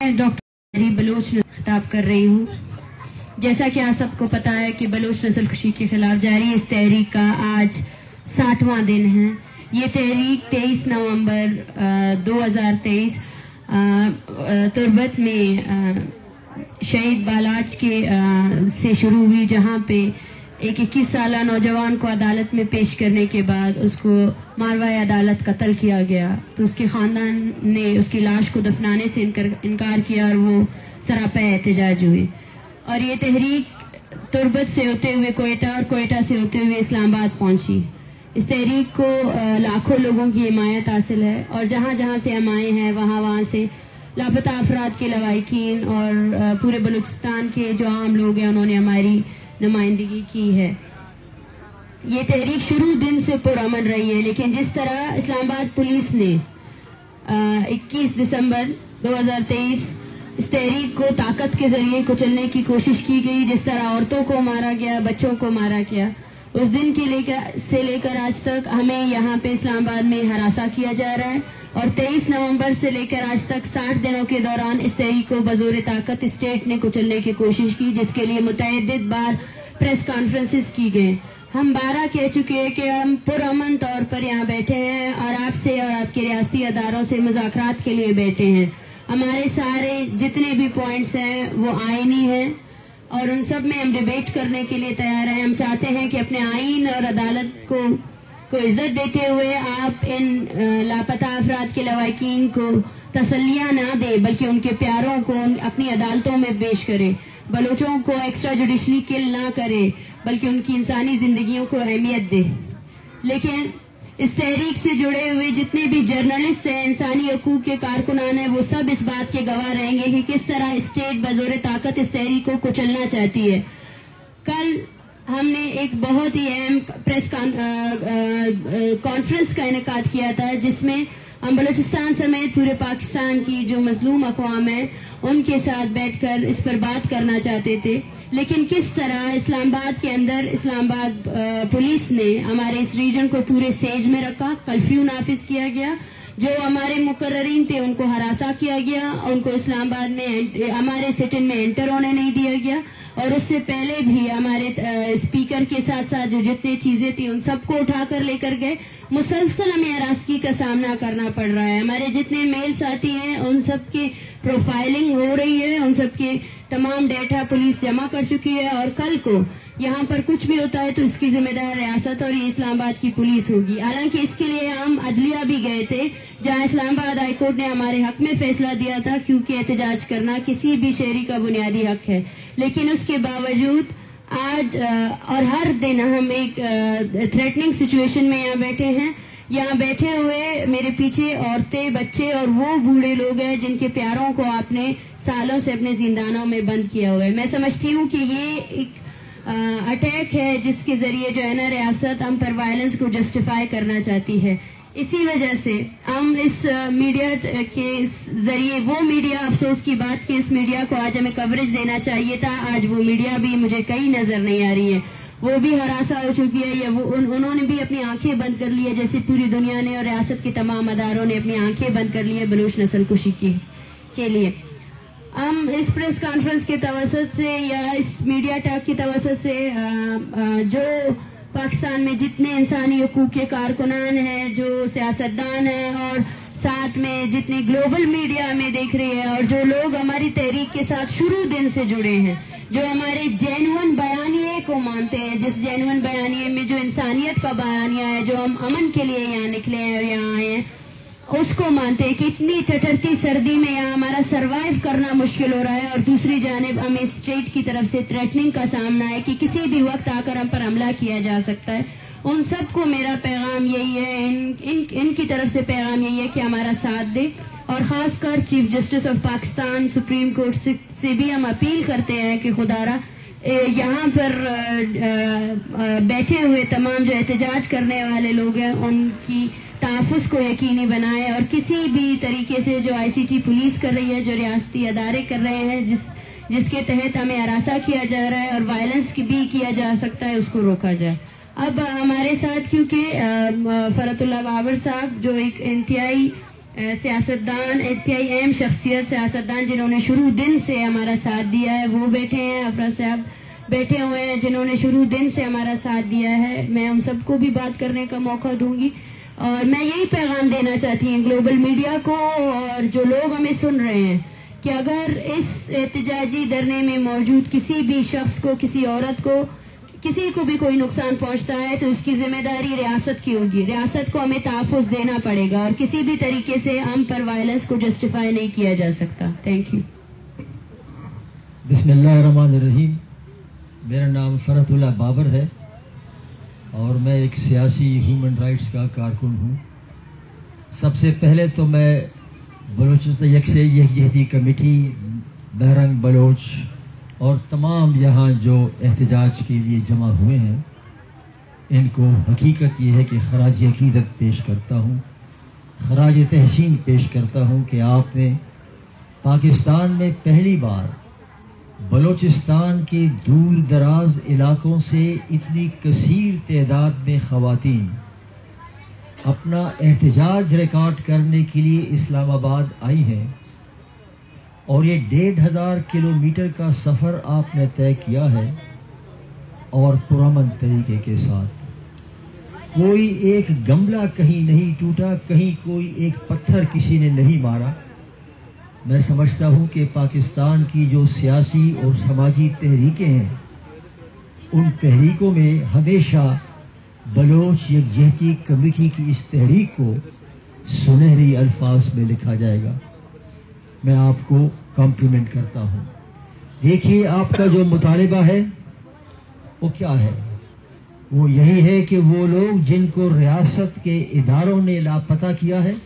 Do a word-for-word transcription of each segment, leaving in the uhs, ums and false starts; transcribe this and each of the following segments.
Doctor Baloch خطاب کر رہی ہوں۔ جیسا کہ آپ سب کو پتا ہے کہ بلوچ نسل کشی کے خلاف جاری اس تحریک کا آج ساٹھواں دن ہے۔ یہ تحریک تیئیس نومبر دو ہزار تیئیس تربت میں شہید بالاچ کے سے شروع ہوئی، جہاں پہ ایک اکیس سالہ نوجوان کو عدالت میں پیش کرنے کے بعد اس کو ماروائے عدالت قتل کیا گیا، تو اس کے خاندان نے اس کی لاش کو دفنانے سے انکار کیا اور وہ سراپا احتجاج ہوئے، اور یہ تحریک تربت سے ہوتے ہوئے کوئٹہ اور کوئٹہ سے ہوتے ہوئے اسلام آباد پہنچی۔ اس تحریک کو لاکھوں لوگوں کی حمایت حاصل ہے، اور جہاں جہاں سے ہم آئے ہیں وہاں وہاں سے لاپتہ افراد کے لواحقین اور پورے بلوچستان کے جو عام لوگ ہیں انہوں نے ہماری نمائندگی کی ہے۔ یہ تحریک شروع دن سے پرامن رہی ہے، لیکن جس طرح اسلام آباد پولیس نے اکیس دسمبر دو ہزار تیئیس اس تحریک کو طاقت کے ذریعے کچلنے کی کوشش کی گئی، جس طرح عورتوں کو مارا گیا، بچوں کو مارا گیا، اس دن کے لے کر سے لے کر آج تک ہمیں یہاں پہ اسلام آباد میں ہراساں کیا جا رہا ہے، اور تیئیس نومبر سے لے کر آج تک ساٹھ دنوں کے دوران اس تحریک کو بزور طاقت اسٹیٹ نے کچلنے کی کوشش کی، جس کے لیے متعدد بار پریس کانفرنسز کی گئے۔ ہم بارہ کہہ چکے ہیں کہ ہم پرامن طور پر یہاں بیٹھے ہیں اور آپ سے اور آپ کے ریاستی اداروں سے مذاکرات کے لیے بیٹھے ہیں۔ ہمارے سارے جتنے بھی پوائنٹس ہیں وہ آئینی ہیں، اور ان سب میں ہم ڈیبیٹ کرنے کے لیے تیار ہیں۔ ہم چاہتے ہیں کہ اپنے آئین اور عدالت کو کو عزت دیتے ہوئے آپ ان لاپتہ افراد کے لواحقین کو تسلیاں نہ دیں، بلکہ ان کے پیاروں کو اپنی عدالتوں میں پیش کریں، بلوچوں کو ایکسٹرا جوڈیشلی کل نہ کرے بلکہ ان کی انسانی زندگیوں کو اہمیت دے۔ لیکن اس تحریک سے جڑے ہوئے جتنے بھی جرنلسٹ ہیں، انسانی حقوق کے کارکنان ہیں، وہ سب اس بات کے گواہ رہیں گے کہ کس طرح اسٹیٹ بزور طاقت اس تحریک کو کچلنا چاہتی ہے۔ کل ہم نے ایک بہت ہی اہم پریس کانفرنس کا انعقاد کیا تھا، جس میں ہم بلوچستان سمیت پورے پاکستان کی جو مظلوم اقوام ہیں ان کے ساتھ بیٹھ کر اس پر بات کرنا چاہتے تھے، لیکن کس طرح اسلام آباد کے اندر اسلام آباد پولیس نے ہمارے اس ریجن کو پورے سیج میں رکھا، کرفیو نافذ کیا گیا، جو ہمارے مقررین تھے ان کو ہراساں کیا گیا، ان کو اسلام آباد میں ہمارے سٹن میں انٹر ہونے نہیں دیا گیا، اور اس سے پہلے بھی ہمارے اسپیکر کے ساتھ ساتھ جو جتنے چیزیں تھیں ان سب کو اٹھا کر لے کر گئے۔ مسلسل ہمیں ہراسگی کا سامنا کرنا پڑ رہا ہے۔ ہمارے جتنے میل ساتھی ہیں ان سب کی پروفائلنگ ہو رہی ہے، ان سب کے تمام ڈیٹا پولیس جمع کر چکی ہے، اور کل کو یہاں پر کچھ بھی ہوتا ہے تو اس کی ذمہ دار ریاست اور یہ اسلام آباد کی پولیس ہوگی۔ حالانکہ اس کے لیے ہم عدلیہ بھی گئے تھے، جہاں اسلام آباد ہائی کورٹ نے ہمارے حق میں فیصلہ دیا تھا، کیونکہ احتجاج کرنا کسی بھی شہری کا بنیادی حق ہے، لیکن اس کے باوجود آج اور ہر دن ہم ایک تھریٹننگ سچویشن میں یہاں بیٹھے ہیں۔ یہاں بیٹھے ہوئے میرے پیچھے عورتیں، بچے اور وہ بوڑھے لوگ ہیں جن کے پیاروں کو آپ نے سالوں سے اپنے زندانوں میں بند کیا ہوا ہے۔ میں سمجھتی ہوں کہ یہ ایک اٹیک ہے جس کے ذریعے جو ہے نا ریاست ہم پر وائلنس کو جسٹیفائی کرنا چاہتی ہے۔ اسی وجہ سے ہم اس میڈیا کے ذریعے، وہ میڈیا افسوس کی بات کہ اس میڈیا کو آج ہمیں کوریج دینا چاہیے تھا، آج وہ میڈیا بھی مجھے کہیں نظر نہیں آ رہی ہے، وہ بھی ہراساں ہو چکی ہے، یا وہ انہوں نے بھی اپنی آنکھیں بند کر لی ہے، جیسے پوری دنیا نے اور ریاست کے تمام اداروں نے اپنی آنکھیں بند کر لی ہے بلوچ نسل کشی کے لیے۔ ہم اس پریس کانفرنس کے توسط سے یا اس میڈیا ٹاک کی توسط سے جو پاکستان میں جتنے انسانی حقوق کے کارکنان ہیں، جو سیاستدان ہیں، اور ساتھ میں جتنی گلوبل میڈیا ہمیں دیکھ رہی ہے، اور جو لوگ ہماری تحریک کے ساتھ شروع دن سے جڑے ہیں، جو ہمارے جینون بیانیے کو مانتے ہیں، جس جینون بیانیے میں جو انسانیت کا بیانیہ ہے، جو ہم امن کے لیے یہاں نکلے ہیں اور یہاں آئے ہیں، اس کو مانتے ہیں کہ اتنی ٹٹرتی سردی میں یہاں ہمارا سروائیو کرنا مشکل ہو رہا ہے، اور دوسری جانب ہمیں اسٹیٹ کی طرف سے تھریٹننگ کا سامنا ہے کہ کسی بھی وقت آ کر ہم پر حملہ کیا جا سکتا ہے۔ ان سب کو میرا پیغام یہی ہے، ان, ان, ان کی طرف سے پیغام یہی ہے کہ ہمارا ساتھ دے، اور خاص کر chief justice of Pakistan supreme court سے بھی ہم اپیل کرتے ہیں کہ خدا را یہاں پر بیٹھے ہوئے تمام جو احتجاج کرنے والے لوگ ہیں ان کی تحفظ کو یقینی بنائے، اور کسی بھی طریقے سے جو آئی سی ٹی پولیس کر رہی ہے، جو ریاستی ادارے کر رہے ہیں، جس جس کے تحت ہمیں ہراساں کیا جا رہا ہے اور وائلنس بھی کیا جا سکتا ہے، اس کو روکا جائے۔ اب ہمارے ساتھ کیونکہ فرت اللہ بابر صاحب جو ایک انتہائی سیاستدان انتہائی اہم شخصیت سیاستدان جنہوں نے شروع دن سے ہمارا ساتھ دیا ہے وہ بیٹھے ہیں. افراد صاحب بیٹھے ہوئے ہیں جنہوں نے شروع دن سے ہمارا ساتھ دیا ہے. میں ان سب کو بھی بات کرنے کا موقع دوں گی اور میں یہی پیغام دینا چاہتی ہوں گلوبل میڈیا کو اور جو لوگ ہمیں سن رہے ہیں کہ اگر اس احتجاجی دھرنے میں موجود کسی بھی شخص کو، کسی عورت کو، کسی کو بھی کوئی نقصان پہنچتا ہے تو اس کی ذمہ داری ریاست کی ہوگی. ریاست کو ہمیں تحفظ دینا پڑے گا اور کسی بھی طریقے سے ہم پر وائلنس کو جسٹیفائی نہیں کیا جا سکتا. Thank you. بسم اللہ الرحمن الرحیم. میرا نام فرحت اللہ بابر ہے اور میں ایک سیاسی ہیومن رائٹس کا کارکن ہوں. سب سے پہلے تو میں بلوچستان یکساں یکجہتی کمیٹی، بحرنگ بلوچ اور تمام یہاں جو احتجاج کے لیے جمع ہوئے ہیں ان کو حقیقت یہ ہے کہ خراج عقیدت پیش کرتا ہوں، خراج تحسین پیش کرتا ہوں کہ آپ نے پاکستان میں پہلی بار بلوچستان کے دور دراز علاقوں سے اتنی کثیر تعداد میں خواتین اپنا احتجاج ریکارڈ کرنے کے لیے اسلام آباد آئی ہیں اور یہ ڈیڑھ ہزار کلومیٹر کا سفر آپ نے طے کیا ہے اور پرامن طریقے کے ساتھ. کوئی ایک گملہ کہیں نہیں ٹوٹا، کہیں کوئی ایک پتھر کسی نے نہیں مارا. میں سمجھتا ہوں کہ پاکستان کی جو سیاسی اور سماجی تحریکیں ہیں ان تحریکوں میں ہمیشہ بلوچ یکجہتی کمیٹی کی اس تحریک کو سنہری الفاظ میں لکھا جائے گا. میں آپ کو کمپلیمنٹ کرتا ہوں. دیکھیے آپ کا جو مطالبہ ہے وہ کیا ہے؟ وہ یہی ہے کہ وہ لوگ جن کو ریاست کے اداروں نے لاپتہ کیا ہے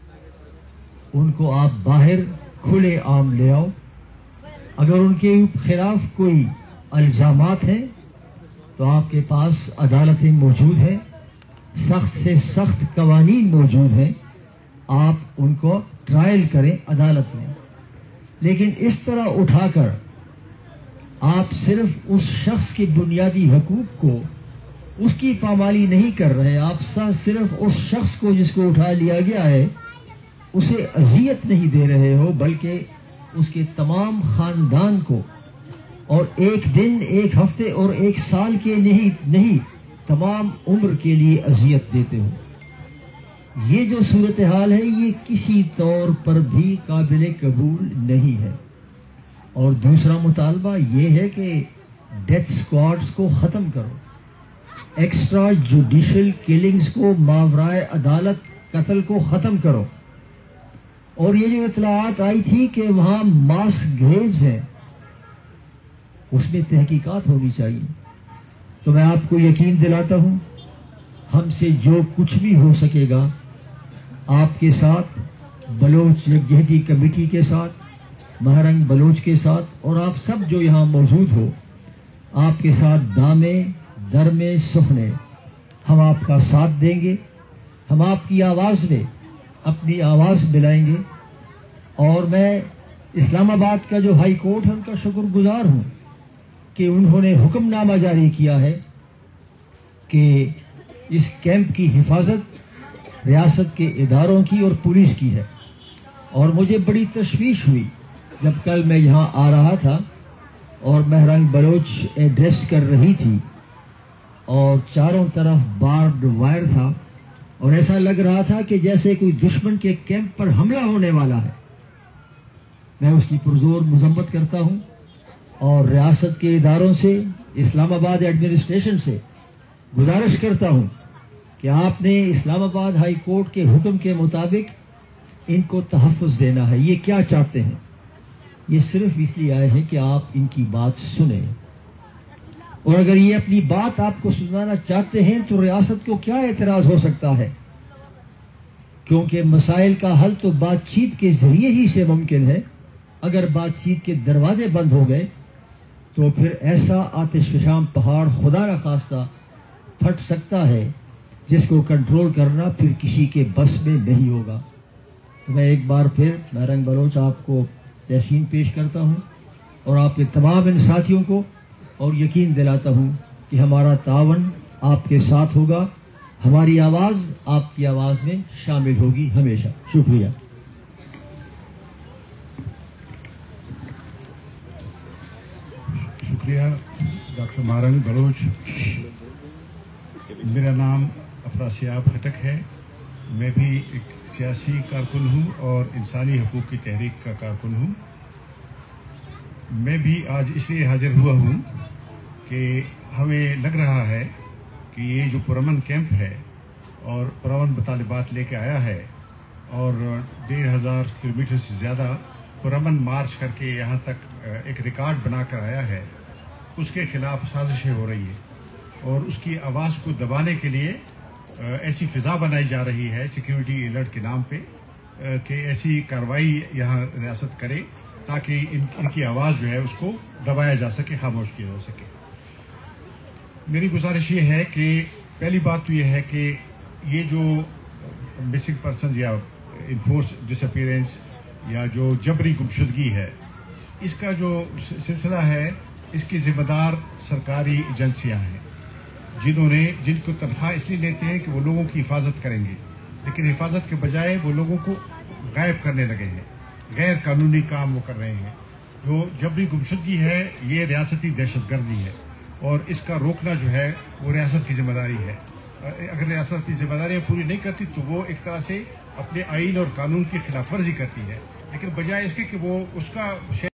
ان کو آپ باہر کھلے عام لے آؤ. اگر ان کے خلاف کوئی الزامات ہیں تو آپ کے پاس عدالتیں موجود ہیں، سخت سے سخت قوانین موجود ہیں، آپ ان کو ٹرائل کریں عدالت میں. لیکن اس طرح اٹھا کر آپ صرف اس شخص کے بنیادی حقوق کو اس کی پامالی نہیں کر رہے، آپ صرف اس شخص کو جس کو اٹھا لیا گیا ہے اسے اذیت نہیں دے رہے ہو بلکہ اس کے تمام خاندان کو، اور ایک دن، ایک ہفتے اور ایک سال کے نہیں نہیں تمام عمر کے لیے اذیت دیتے ہو. یہ جو صورتحال ہے یہ کسی طور پر بھی قابل قبول نہیں ہے. اور دوسرا مطالبہ یہ ہے کہ ڈیتھ سکواڈز کو ختم کرو، ایکسٹرا جوڈیشل کلنگز کو، ماورائے عدالت قتل کو ختم کرو. اور یہ جو اطلاعات آئی تھی کہ وہاں ماس گریوز ہیں اس میں تحقیقات ہونی چاہیے. تو میں آپ کو یقین دلاتا ہوں ہم سے جو کچھ بھی ہو سکے گا آپ کے ساتھ، بلوچ یکجہتی کمیٹی کے ساتھ، مہرنگ بلوچ کے ساتھ، اور آپ سب جو یہاں موجود ہو آپ کے ساتھ دامے درمے سخنے ہم آپ کا ساتھ دیں گے. ہم آپ کی آواز میں اپنی آواز ملائیں گے. اور میں اسلام آباد کا جو ہائی کورٹ ہے ان کا شکر گزار ہوں کہ انہوں نے حکم نامہ جاری کیا ہے کہ اس کیمپ کی حفاظت ریاست کے اداروں کی اور پولیس کی ہے. اور مجھے بڑی تشویش ہوئی جب کل میں یہاں آ رہا تھا اور مہرنگ بلوچ ایڈریس کر رہی تھی اور چاروں طرف بارڈ وائر تھا اور ایسا لگ رہا تھا کہ جیسے کوئی دشمن کے کیمپ پر حملہ ہونے والا ہے. میں اس کی پرزور مذمت کرتا ہوں اور ریاست کے اداروں سے، اسلام آباد ایڈمنسٹریشن سے گزارش کرتا ہوں کہ آپ نے اسلام آباد ہائی کورٹ کے حکم کے مطابق ان کو تحفظ دینا ہے. یہ کیا چاہتے ہیں؟ یہ صرف اس لیے آئے ہیں کہ آپ ان کی بات سنیں. اور اگر یہ اپنی بات آپ کو سنانا چاہتے ہیں تو ریاست کو کیا اعتراض ہو سکتا ہے؟ کیونکہ مسائل کا حل تو بات چیت کے ذریعے ہی سے ممکن ہے. اگر بات چیت کے دروازے بند ہو گئے تو پھر ایسا آتش فشاں پہاڑ خدا نہ خواستہ پھٹ سکتا ہے جس کو کنٹرول کرنا پھر کسی کے بس میں نہیں ہوگا. تو میں ایک بار پھر مہرنگ بلوچ آپ کو تحسین پیش کرتا ہوں اور آپ کے تمام ان ساتھیوں کو اور یقین دلاتا ہوں کہ ہمارا تعاون آپ کے ساتھ ہوگا. ہماری آواز آپ کی آواز میں شامل ہوگی ہمیشہ. شکریہ. شکریہ ڈاکٹر مہارنگ بلوچ. میرا نام افراسیاب خٹک ہے. میں بھی ایک سیاسی کارکن ہوں اور انسانی حقوق کی تحریک کا کارکن ہوں. میں بھی آج اس لیے حاضر ہوا ہوں کہ ہمیں لگ رہا ہے کہ یہ جو پرامن کیمپ ہے اور پرامن مطالبات لے کے آیا ہے اور ڈیڑھ ہزار کلو میٹر سے زیادہ پرامن مارچ کر کے یہاں تک ایک ریکارڈ بنا کر آیا ہے، اس کے خلاف سازشیں ہو رہی ہے اور اس کی آواز کو دبانے کے لیے ایسی فضا بنائی جا رہی ہے سیکیورٹی الرٹ کے نام پہ کہ ایسی کارروائی یہاں ریاست کرے تاکہ ان ان کی آواز جو ہے اس کو دبایا جا سکے، خاموش کیا جا سکے. میری گزارش یہ ہے کہ پہلی بات تو یہ ہے کہ یہ جو مسنگ پرسنز یا انفورس ڈس اپیرنس یا جو جبری گمشدگی ہے، اس کا جو سلسلہ ہے اس کی ذمہ دار سرکاری ایجنسیاں ہیں جنہوں نے جن کو تنخواہ اس لیے لیتے ہیں کہ وہ لوگوں کی حفاظت کریں گے، لیکن حفاظت کے بجائے وہ لوگوں کو غائب کرنے لگے ہیں، غیر قانونی کام وہ کر رہے ہیں. جو جبری گمشدگی ہے یہ ریاستی دہشت گردی ہے اور اس کا روکنا جو ہے وہ ریاست کی ذمہ داری ہے. اگر ریاست کی ذمہ داریاں پوری نہیں کرتی تو وہ ایک طرح سے اپنے آئین اور قانون کی خلاف ورزی کرتی ہے، لیکن بجائے اس کے کہ وہ اس کا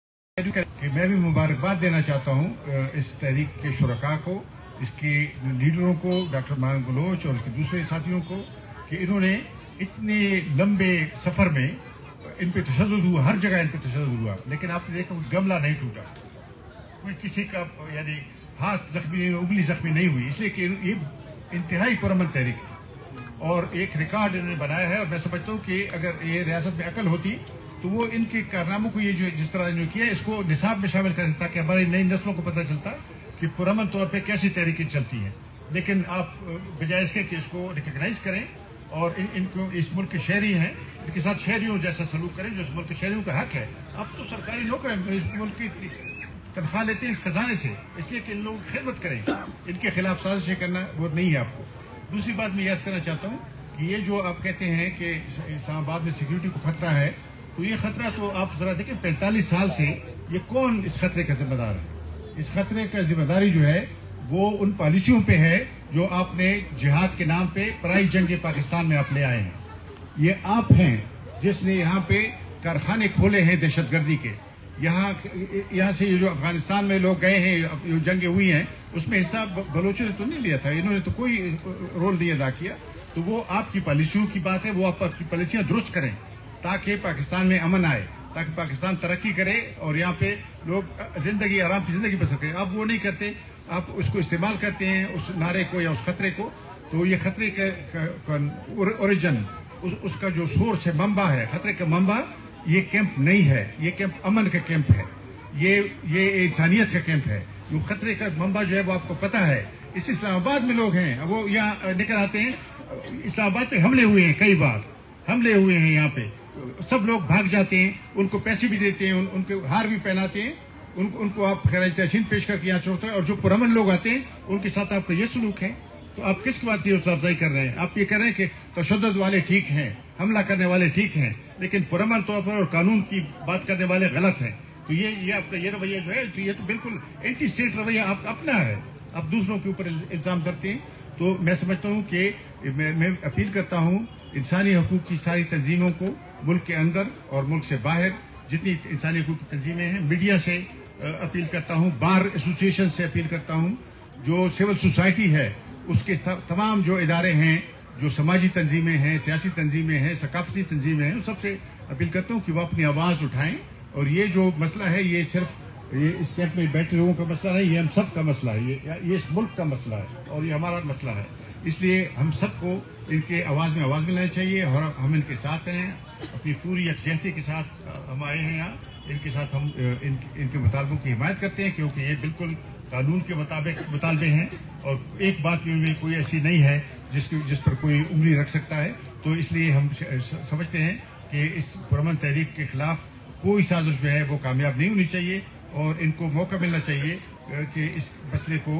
کہ میں بھی مبارکباد دینا چاہتا ہوں اس تحریک کے شرکاء کو، اس کے لیڈروں کو، ڈاکٹر مہارنگ بلوچ اور اس کے دوسرے ساتھیوں کو، کہ انہوں نے اتنے لمبے سفر میں ان پہ تشدد ہوا، ہر جگہ ان پہ تشدد ہوا، لیکن آپ نے دیکھا کوئی گملہ نہیں ٹوٹا، کوئی کسی کا یعنی ہاتھ زخمی نہیں، انگلی زخمی نہیں ہوئی، اس لیے کہ یہ انتہائی پرامن تحریک ہے اور ایک ریکارڈ انہوں نے بنایا ہے. اور میں سمجھتا ہوں کہ اگر یہ ریاست میں عقل ہوتی تو وہ ان کے کارناموں کو یہ جو جس طرح انہوں نے کیا اس کو نصاب میں شامل کریں تاکہ ہماری نئی نسلوں کو پتہ چلتا کہ پرامن طور پہ کیسی تحریکیں چلتی ہیں. لیکن آپ بجائے اس کے کہ اس کو ریکگنائز کریں اور ان کو اس ملک کے شہری ہیں ان کے ساتھ شہریوں جیسا سلوک کریں جو اس ملک کے شہریوں کا حق ہے. آپ تو سرکاری نوکر ہیں، اس ملک کی تنخواہ لیتے ہیں اس خزانے سے، اس لیے کہ ان لوگوں کی خدمت کریں، ان کے خلاف سازشیں کرنا وہ نہیں ہے آپ کو. دوسری بات میں یاد کرنا چاہتا ہوں کہ یہ جو آپ کہتے ہیں کہ اسلام آباد میں سیکیورٹی کو خطرہ ہے، تو یہ خطرہ تو آپ ذرا دیکھیں پینتالیس سال سے یہ کون اس خطرے کا ذمہ دار ہے. اس خطرے کا ذمہ داری جو ہے وہ ان پالیسیوں پہ ہے جو آپ نے جہاد کے نام پہ پرائی جنگ پاکستان میں آپ لے آئے ہیں. یہ آپ ہیں جس نے یہاں پہ کارخانے کھولے ہیں دہشت گردی کے. یہاں یہاں سے جو افغانستان میں لوگ گئے ہیں، جو جنگیں ہوئی ہیں اس میں حصہ بلوچوں نے تو نہیں لیا تھا، انہوں نے تو کوئی رول نہیں ادا کیا. تو وہ آپ کی پالیسیوں کی بات ہے، وہ آپ کی پالیسیاں درست کریں تاکہ پاکستان میں امن آئے، تاکہ پاکستان ترقی کرے اور یہاں پہ لوگ زندگی آرام کی زندگی بسر کریں. آپ وہ نہیں کرتے، آپ اس کو استعمال کرتے ہیں اس نعرے کو یا اس خطرے کو. تو یہ خطرے کا اوریجن، اس کا جو سورس ہے، منبع ہے، خطرے کا منبع یہ کیمپ نہیں ہے، یہ کیمپ امن کا کیمپ ہے، یہ یہ انسانیت کا کیمپ ہے. جو خطرے کا منبع جو ہے وہ آپ کو پتہ ہے. اس اسلام آباد میں لوگ ہیں وہ یہاں نکل آتے ہیں، اسلام آباد پہ حملے ہوئے ہیں، کئی بار حملے ہوئے ہیں یہاں پہ، سب لوگ بھاگ جاتے ہیں، ان کو پیسے بھی دیتے ہیں، ان کے ہار بھی پہناتے ہیں، ان کو ان کو آپ خراج تحسین پیش کر کے یہاں چھوڑتے ہیں. اور جو پرامن لوگ آتے ہیں ان کے ساتھ آپ کا یہ سلوک ہے. تو آپ کس بات کی حوصلہ افزائی کر رہے ہیں؟ آپ یہ کہہ رہے ہیں کہ تشدد والے ٹھیک ہیں، حملہ کرنے والے ٹھیک ہیں، لیکن پرامن طور پر اور قانون کی بات کرنے والے غلط ہیں. تو یہ یہ آپ کا یہ رویہ جو ہے تو یہ تو بالکل اینٹی اسٹیٹ رویہ آپ کا اپنا ہے، آپ دوسروں کے اوپر الزام کرتے ہیں. تو میں سمجھتا ہوں کہ میں میں اپیل کرتا ہوں انسانی حقوق کی ساری تنظیموں کو، ملک کے اندر اور ملک سے باہر جتنی انسانی حقوق کی تنظیمیں ہیں، میڈیا سے اپیل کرتا ہوں، بار ایسوسیشن سے اپیل کرتا ہوں، جو سول سوسائٹی ہے اس کے تمام جو ادارے ہیں، جو سماجی تنظیمیں ہیں، سیاسی تنظیمیں ہیں، ثقافتی تنظیمیں ہیں، ان سب سے اپیل کرتا ہوں کہ وہ اپنی آواز اٹھائیں. اور یہ جو مسئلہ ہے یہ صرف یہ اس کیمپ میں بیٹھے لوگوں کا مسئلہ نہیں، یہ ہم سب کا مسئلہ ہے، یہ یہ اس ملک کا مسئلہ ہے اور یہ ہمارا مسئلہ ہے. اس لیے ہم سب کو ان کے آواز میں آواز ملانا چاہیے اور ہم ان کے ساتھ ہیں، اپنی پوری یکجہتی کے ساتھ ہم آئے ہیں یہاں. ان کے ساتھ ہم ان ان کے مطالبوں کی حمایت کرتے ہیں کیونکہ یہ بالکل قانون کے مطابق مطالبے ہیں اور ایک بات میں کوئی ایسی نہیں ہے جس کی جس پر کوئی انگلی رکھ سکتا ہے. تو اس لیے ہم سمجھتے ہیں کہ اس پرامن تحریک کے خلاف کوئی سازش جو ہے وہ کامیاب نہیں ہونی چاہیے اور ان کو موقع ملنا چاہیے کہ اس مسئلے کو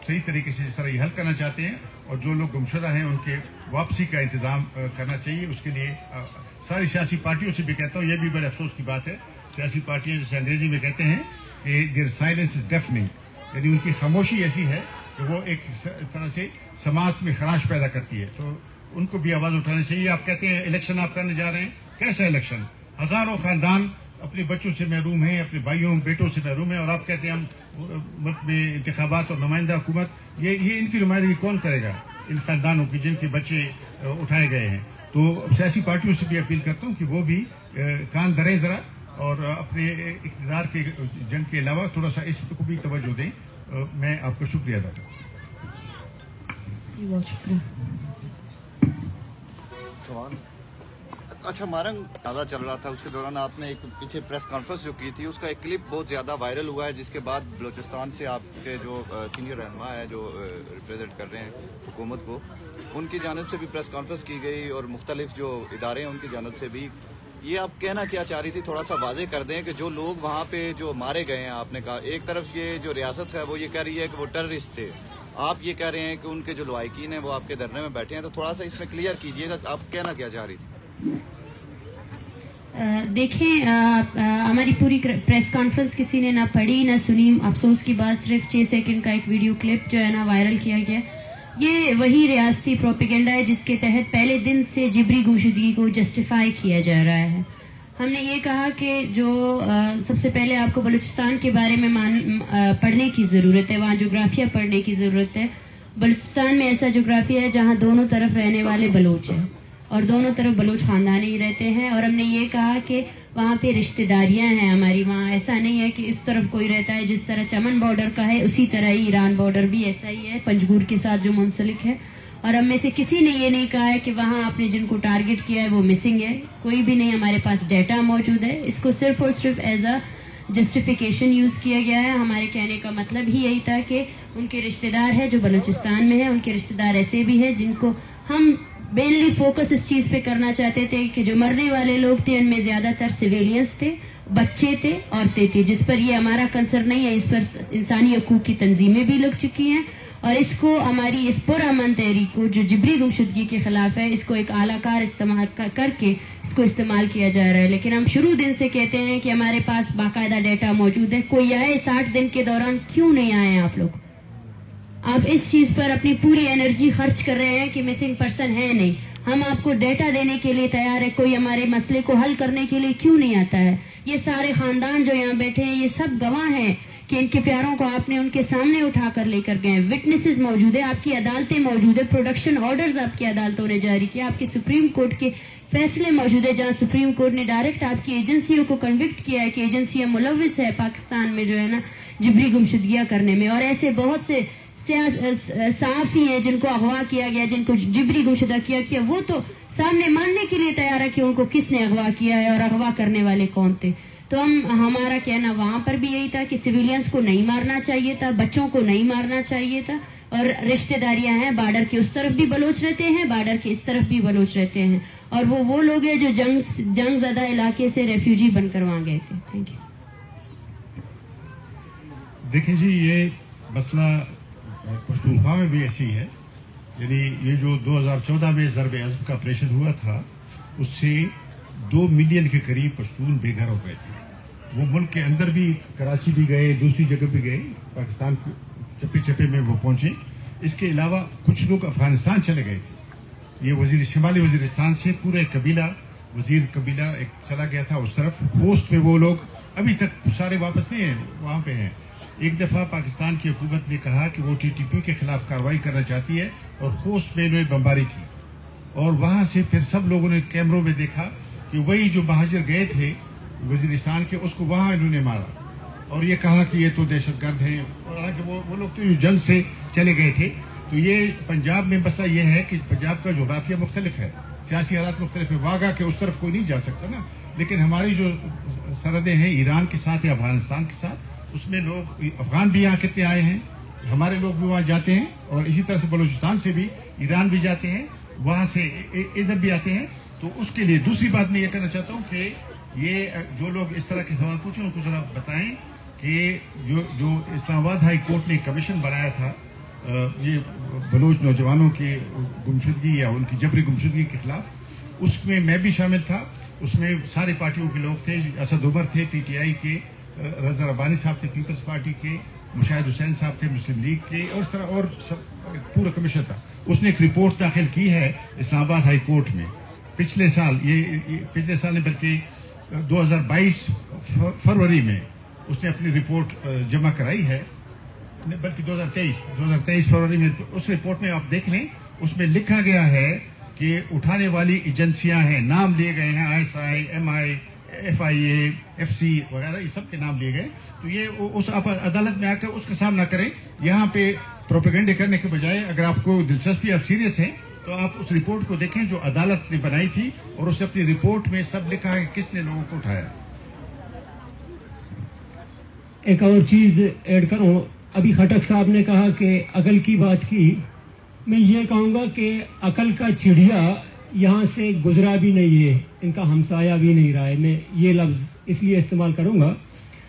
صحیح طریقے سے جس طرح یہ حل کرنا چاہتے ہیں اور جو لوگ گمشدہ ہیں ان کے واپسی کا انتظام کرنا چاہیے. اس کے لیے ساری سیاسی پارٹیوں سے بھی کہتا ہوں, یہ بھی بڑے افسوس کی بات ہے, سیاسی پارٹیاں جیسے انگریزی میں کہتے ہیں کہ دیر سائلنس از ڈیفننگ, یعنی ان کی خاموشی ایسی ہے کہ وہ ایک طرح سے سماعت میں خراش پیدا کرتی ہے. تو ان کو بھی آواز اٹھانی چاہیے. آپ کہتے ہیں الیکشن آپ کرنے جا رہے ہیں, کیسا الیکشن؟ ہزاروں خاندان اپنے بچوں سے محروم ہیں, اپنے بھائیوں بیٹوں سے محروم ہیں, اور آپ کہتے ہیں ہم ملک میں انتخابات اور نمائندہ حکومت, یہ یہ ان کی نمائندگی کون کرے گا ان خاندانوں کی جن کے بچے اٹھائے گئے ہیں؟ تو سیاسی پارٹیوں سے بھی اپیل کرتا ہوں کہ وہ بھی کان دھریں ذرا اور اپنے اقتدار کے جنگ کے علاوہ تھوڑا سا اس کو بھی توجہ دیں. میں آپ کا شکریہ ادا کرتا ہوں. سوال اچھا مارنگ تازہ چل رہا تھا, اس کے دوران آپ نے ایک پیچھے پریس کانفرنس جو کی تھی, اس کا ایک کلپ بہت زیادہ وائرل ہوا ہے, جس کے بعد بلوچستان سے آپ کے جو سینئر رہنما ہے جو ریپرزینٹ کر رہے ہیں حکومت کو, ان کی جانب سے بھی پریس کانفرنس کی گئی اور مختلف جو ادارے ہیں ان کی جانب سے بھی. یہ آپ کہنا کیا چاہ رہی تھی, تھوڑا سا واضح کر دیں کہ جو لوگ وہاں پہ جو مارے گئے ہیں, آپ نے کہا ایک طرف یہ جو ریاست ہے وہ یہ کہہ رہی ہے کہ وہ ٹیررسٹ تھے, آپ یہ کہہ رہے ہیں کہ ان کے جو لوائقین ہیں وہ آپ کے دھرنے میں بیٹھے ہیں, تو تھوڑا سا اس میں کلیئر کیجئے گا آپ کہنا کیا چاہ رہی تھی. دیکھیں, ہماری پوری پریس کانفرنس کسی نے نہ پڑھی نہ سنی. افسوس کی بات, صرف چھ سیکنڈ کا ایک ویڈیو کلپ جو ہے نا وائرل کیا گیا. یہ وہی ریاستی پروپیگنڈا ہے جس کے تحت پہلے دن سے جبری گمشدگی کو جسٹیفائی کیا جا رہا ہے. ہم نے یہ کہا کہ جو سب سے پہلے آپ کو بلوچستان کے بارے میں مان پڑھنے کی ضرورت ہے, وہاں جغرافیہ پڑھنے کی ضرورت ہے. بلوچستان میں ایسا جغرافیہ ہے جہاں دونوں طرف رہنے والے بلوچ ہیں اور دونوں طرف بلوچ خاندان ہی رہتے ہیں. اور ہم نے یہ کہا کہ وہاں پہ رشتہ داریاں ہیں ہماری, وہاں ایسا نہیں ہے کہ اس طرف کوئی رہتا ہے جس طرح چمن بارڈر کا ہے اسی طرح ہی ایران بارڈر بھی ایسا ہی ہے پنجگور کے ساتھ جو منسلک ہے. اور ہم میں سے کسی نے یہ نہیں کہا ہے کہ وہاں آپ نے جن کو ٹارگٹ کیا ہے وہ مسنگ ہے, کوئی بھی نہیں. ہمارے پاس ڈیٹا موجود ہے, اس کو صرف اور صرف ایز اے جسٹیفیکیشن یوز کیا گیا ہے. ہمارے کہنے کا مطلب ہی یہی تھا کہ ان کے رشتہ دار ہیں جو بلوچستان میں ہیں, ان کے رشتہ دار ایسے بھی ہیں جن کو ہم مینلی فوکس اس چیز پہ کرنا چاہتے تھے کہ جو مرنے والے لوگ تھے ان میں زیادہ تر سویلینس تھے, بچے تھے, عورتیں تھیں, جس پر یہ ہمارا کنسرن نہیں ہے. اس پر انسانی حقوق کی تنظیمیں بھی لگ چکی ہیں اور اس کو ہماری اس پرامن تحریک کو جو جبری گمشدگی کے خلاف ہے اس کو ایک اعلیٰ کار استعمال کر کے اس کو استعمال کیا جا رہا ہے. لیکن ہم شروع دن سے کہتے ہیں کہ ہمارے پاس باقاعدہ ڈیٹا موجود ہے. کوئی آئے ساٹھ دن کے دوران کیوں نہیں آئے ہیں آپ لوگ؟ آپ اس چیز پر اپنی پوری انرجی خرچ کر رہے ہیں کہ مسنگ پرسن ہے نہیں. ہم آپ کو ڈیٹا دینے کے لیے تیار ہے, کوئی ہمارے مسئلے کو حل کرنے کے لیے کیوں نہیں آتا ہے؟ یہ سارے خاندان جو یہاں بیٹھے ہیں یہ سب گواہ ہیں کہ ان کے پیاروں کو آپ نے ان کے سامنے اٹھا کر لے کر گئے ہیں. وٹنسز موجود ہے, آپ کی عدالتیں موجود ہے, پروڈکشن آرڈرز آپ کی عدالتوں نے جاری کیا, آپ کے سپریم کورٹ کے فیصلے موجود ہے جہاں سپریم کورٹ نے ڈائریکٹ آپ کی ایجنسیوں کو کنوکٹ کیا ہے کہ ایجنسیاں ملوث ہے پاکستان میں جو ہے نا جبری گمشدگیاں کرنے میں. اور ایسے بہت سے صحافی ہیں جن کو اغوا کیا گیا, جن کو جبری گمشدہ کیا کیا وہ تو سامنے ماننے کے لیے تیار ہے کہ ان کو کس نے اغوا کیا ہے اور اغوا کرنے والے کون تھے. تو ہم ہمارا کہنا وہاں پر بھی یہی تھا کہ سویلینز کو نہیں مارنا چاہیے تھا, بچوں کو نہیں مارنا چاہیے تھا. اور رشتہ داریاں ہیں, بارڈر کے اس طرف بھی بلوچ رہتے ہیں, بارڈر کے اس طرف بھی بلوچ رہتے ہیں, اور وہ وہ لوگ ہیں جو جنگ جنگ زدہ علاقے سے ریفیوجی بن کر وہاں گئے تھے. Thank you. دیکھیں جی, یہ مسئلہ پختونخوا میں بھی ایسی ہے. یعنی یہ جو دو ہزار چودہ میں ضرب عضب کا آپریشن ہوا تھا اس سے دو ملین کے قریب پشتون بے گھر ہو گئے تھے. وہ ملک کے اندر بھی, کراچی بھی گئے, دوسری جگہ بھی گئے, پاکستان چپے چپے میں وہ پہنچے. اس کے علاوہ کچھ لوگ افغانستان چلے گئے تھے. یہ وزیر شمالی وزیرستان سے پورا ایک قبیلہ, وزیر قبیلہ ایک چلا گیا تھا اس طرف. ہوسٹ میں وہ لوگ ابھی تک سارے واپس نہیں ہیں, وہاں پہ ہیں. ایک دفعہ پاکستان کی حکومت نے کہا کہ وہ ٹی ٹی پی کے خلاف کارروائی کرنا چاہتی ہے اور ہوسٹ میں انہوں نے بمباری کی, اور وہاں سے پھر سب لوگوں نے کیمروں میں دیکھا کہ وہی جو مہاجر گئے تھے وزیرستان کے اس کو وہاں انہوں نے مارا اور یہ کہا کہ یہ تو دہشت گرد ہیں. اور حالانکہ وہ وہ لوگ تو جنگ سے چلے گئے تھے. تو یہ پنجاب میں مسئلہ یہ ہے کہ پنجاب کا جغرافیہ مختلف ہے, سیاسی حالات مختلف ہے. واگا کے اس طرف کوئی نہیں جا سکتا نا, لیکن ہماری جو سرحدیں ہیں ایران کے ساتھ یا افغانستان کے ساتھ, اس میں لوگ افغان بھی یہاں کتنے آئے ہیں, ہمارے لوگ بھی وہاں جاتے ہیں, اور اسی طرح سے بلوچستان سے بھی ایران بھی جاتے ہیں, وہاں سے ادھر بھی آتے ہیں. تو اس کے لیے دوسری بات میں یہ کہنا چاہتا ہوں کہ یہ جو لوگ اس طرح کے سوال پوچھیں ان کو ذرا بتائیں کہ جو جو اسلام آباد ہائی کورٹ نے کمیشن بنایا تھا یہ بلوچ نوجوانوں کی گمشدگی یا ان کی جبری گمشدگی کے خلاف، اس میں میں بھی شامل تھا. اس میں سارے پارٹیوں کے لوگ تھے. اسد عمر تھے پی ٹی آئی کے، رضا ربانی صاحب تھے پیپلز پارٹی کے، مشاہد حسین صاحب تھے مسلم لیگ کے، اور اس طرح اور سب پورا کمیشن تھا. اس نے ایک رپورٹ داخل کی ہے اسلام آباد ہائی کورٹ میں پچھلے سال، یہ پچھلے سال نے بلکہ دو ہزار بائیس فروری میں اس نے اپنی رپورٹ جمع کرائی ہے، بلکہ دو ہزار تیئیس دو ہزار تیئیس فروری میں. اس رپورٹ میں آپ دیکھ لیں، اس میں لکھا گیا ہے کہ اٹھانے والی ایجنسیاں ہیں، نام لیے گئے ہیں، I S I, M I, F I A, F C وغیرہ، یہ سب کے نام لیے گئے. تو یہ اس آپ عدالت میں آ کر اس کا سامنا کریں. یہاں پہ پروپیگنڈے کرنے کے بجائے اگر آپ کو دلچسپی، آپ سیریس ہیں تو آپ اس رپورٹ کو دیکھیں جو عدالت نے بنائی تھی، اور اس اپنی رپورٹ میں سب لکھا ہے کہ کس نے لوگوں کو اٹھایا. ایک اور چیز ایڈ کروں، ابھی خٹک صاحب نے کہا کہ عقل کی بات کی. میں یہ کہوں گا کہ عقل کا چڑیا یہاں سے گزرا بھی نہیں ہے، ان کا ہمسایہ بھی نہیں رہا ہے. میں یہ لفظ اس لیے استعمال کروں گا،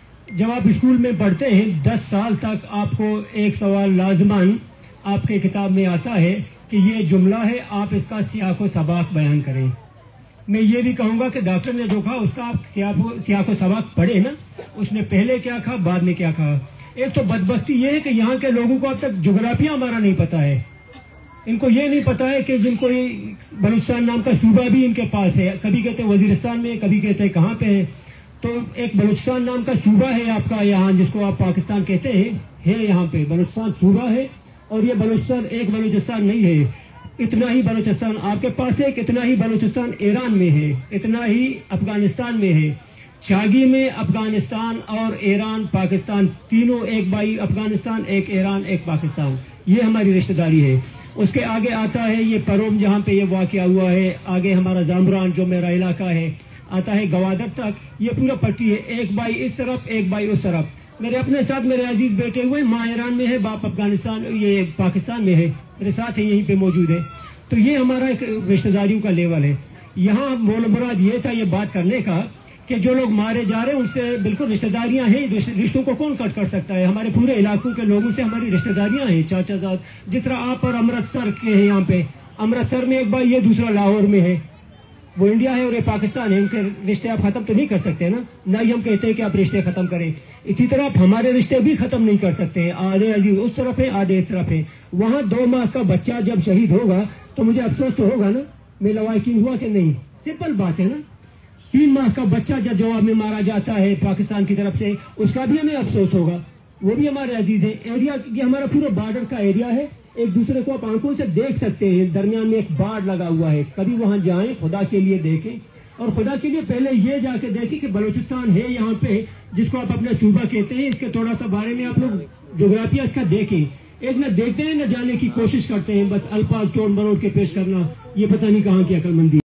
جب آپ اسکول میں پڑھتے ہیں دس سال تک آپ کو ایک سوال لازمان آپ کے کتاب میں آتا ہے کہ یہ جملہ ہے، آپ اس کا سیاق و سباق بیان کریں. میں یہ بھی کہوں گا کہ ڈاکٹر نے جو کہا اس کا آپ سیاق و سباق پڑھیں نا، اس نے پہلے کیا کہا بعد میں کیا کہا. ایک تو بدبختی یہ ہے کہ یہاں کے لوگوں کو اب تک جغرافیہ ہمارا نہیں پتا ہے. ان کو یہ نہیں پتا ہے کہ جن کو یہ بلوچستان نام کا صوبہ بھی ان کے پاس ہے، کبھی کہتے ہیں وزیرستان میں، کبھی کہتے ہیں کہاں پہ ہے. تو ایک بلوچستان نام کا صوبہ ہے آپ کا یہاں، جس کو آپ پاکستان کہتے ہیں، ہے یہاں پہ بلوچستان صوبہ ہے. اور یہ بلوچستان ایک بلوچستان نہیں ہے، اتنا ہی بلوچستان آپ کے پاس ہے، اتنا ہی بلوچستان ایران میں ہے، اتنا ہی افغانستان میں ہے. چاگی میں افغانستان اور ایران، پاکستان تینوں، ایک بائی افغانستان، ایک ایران، ایک پاکستان، یہ ہماری رشتہ داری ہے. اس کے آگے آتا ہے یہ پروم جہاں پہ یہ واقعہ ہوا ہے، آگے ہمارا زامران جو میرا علاقہ ہے، آتا ہے گوادر تک. یہ پورا پٹی ہے، ایک بائی اس طرف ایک بائی اس طرف. میرے اپنے ساتھ میرے عزیز بیٹے ہوئے، ماں ایران میں ہے، باپ افغانستان یہ پاکستان میں ہے، میرے ساتھ یہیں پہ موجود ہے. تو یہ ہمارا ایک رشتہ داریوں کا لیول ہے. یہاں مول مراد یہ تھا یہ بات کرنے کا کہ جو لوگ مارے جا رہے ہیں ان سے بالکل رشتہ داریاں ہیں. رشتوں کو کون کٹ کر سکتا ہے؟ ہمارے پورے علاقوں کے لوگوں سے ہماری رشتہ داریاں ہیں، چاچا زاد. جس طرح آپ اور امرتسر کے ہیں، یہاں پہ امرتسر میں ایک بھائی ہے، دوسرا لاہور میں ہے. وہ انڈیا ہے اور یہ پاکستان ہے. ان کے رشتے آپ ختم تو نہیں کر سکتے نا، نہ ہی ہم کہتے ہیں کہ آپ رشتے ختم کریں. اسی طرح آپ ہمارے رشتے بھی ختم نہیں کر سکتے ہیں. آدھے عزیز اس طرف ہے، آدھے اس طرف ہے. وہاں دو ماہ کا بچہ جب شہید ہوگا تو مجھے افسوس تو ہوگا نا، میں لوائقین ہوا کہ نہیں. سمپل بات ہے نا. تین ماہ کا بچہ جب جواب میں مارا جاتا ہے پاکستان کی طرف سے، اس کا بھی ہمیں افسوس ہوگا. وہ بھی ہمارے عزیز ہیں. ایریا یہ ہمارا پورا بارڈر کا ایریا ہے. ایک دوسرے کو آپ آنکھوں سے دیکھ سکتے ہیں. درمیان میں ایک باڑ لگا ہوا ہے. کبھی وہاں جائیں، خدا کے لیے دیکھیں، اور خدا کے لیے پہلے یہ جا کے دیکھیں کہ بلوچستان ہے یہاں پہ، جس کو آپ اپنا صوبہ کہتے ہیں. اس کے تھوڑا سا بارے میں آپ لوگ جغرافیہ اس کا دیکھیں. ایک نہ دیکھتے ہیں نہ جانے کی کوشش کرتے ہیں، بس الفاظ توڑ مروڑ کے پیش کرنا، یہ پتہ نہیں کہاں کی عقل مندی.